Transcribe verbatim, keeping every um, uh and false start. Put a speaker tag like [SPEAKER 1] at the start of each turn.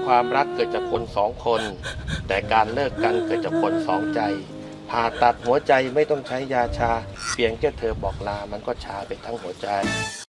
[SPEAKER 1] ความรักเกิดจากคนสองคนแต่การเลิกกันเกิดจากคนสองใจผ่าตัดหัวใจไม่ต้องใช้ยาชาเพียงแค่เธอบอกลามันก็ชาไปทั้งหัวใจ